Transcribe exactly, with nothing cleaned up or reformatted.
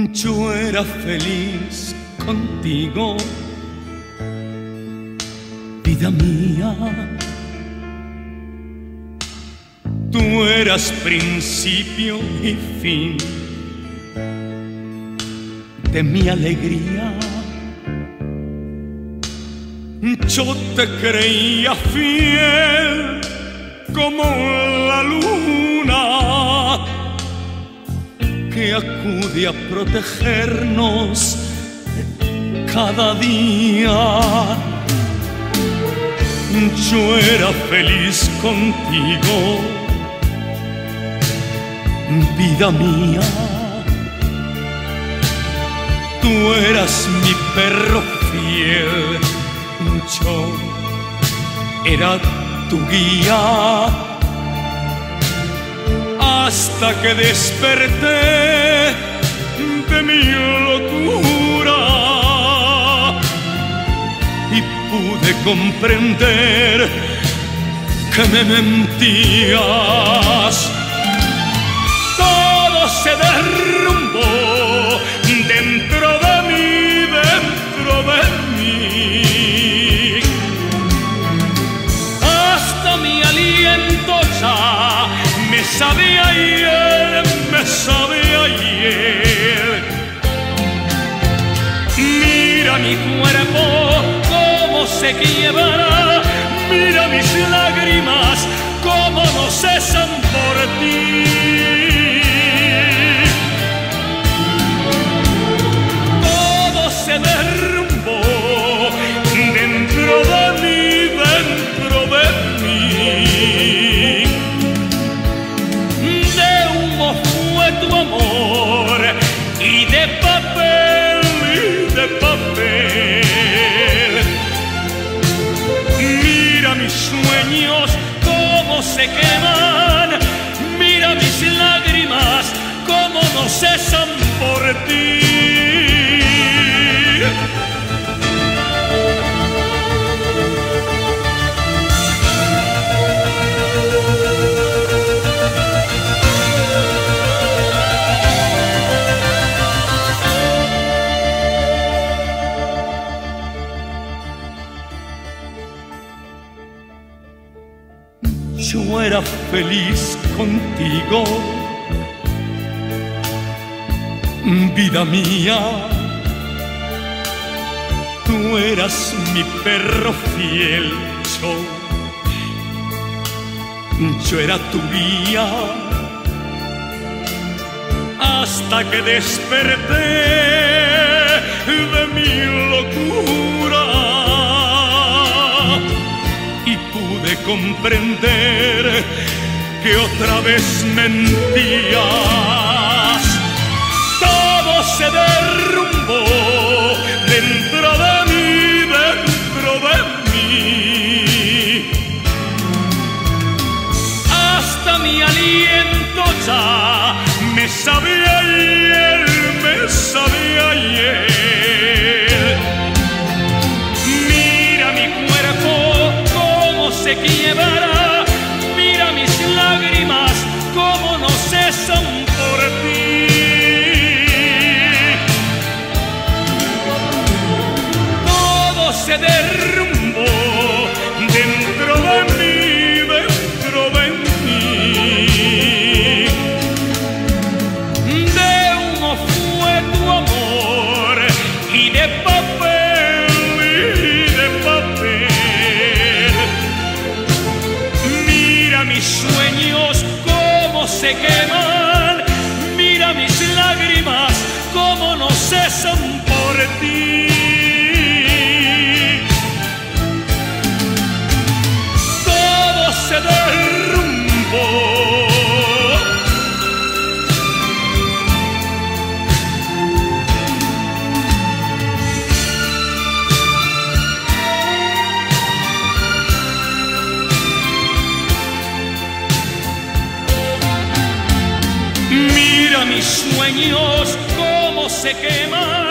Yo era feliz contigo, vida mía. Tú eras principio y fin de mi alegría. Yo te creía fiel como la luna que acude a protegernos cada día. Yo era feliz contigo, vida mía. Tú eras mi perro fiel, yo era tu guía, hasta que desperté de mi locura y pude comprender que me mentías. Todo se derrumbó dentro de mí, dentro de mí. Hasta mi aliento ya me sabía ayer, me sabía ayer. Mira mi cuerpo cómo se quiebra, mira mis lágrimas cómo no cesan por ti. Todo se derrumbó dentro de mí, dentro de mí. De humo fue tu amor y de papel, y de papel. Mira mis sueños cómo se queman, mira mis lágrimas cómo no cesan por ti. Yo era feliz contigo, vida mía. Tú eras mi perro fiel, yo, yo era tu guía, hasta que desperté de mi locura y pude comprender que otra vez mentías. Todo se derrumbó dentro de mí, dentro de mí. Hasta mi aliento ya me sabía ayer, me sabía ayer. Mira mi cuerpo cómo se quiebra, mira mis lágrimas cómo no cesan por ti. Todo se derrumbó dentro de mí, dentro de mí. De humo fue tu amor y de papel, y de papel. Mira mis sueños cómo se queman, mira mis lágrimas cómo no cesan por ti. Todo se derrumbó. Mira mis sueños cómo se queman.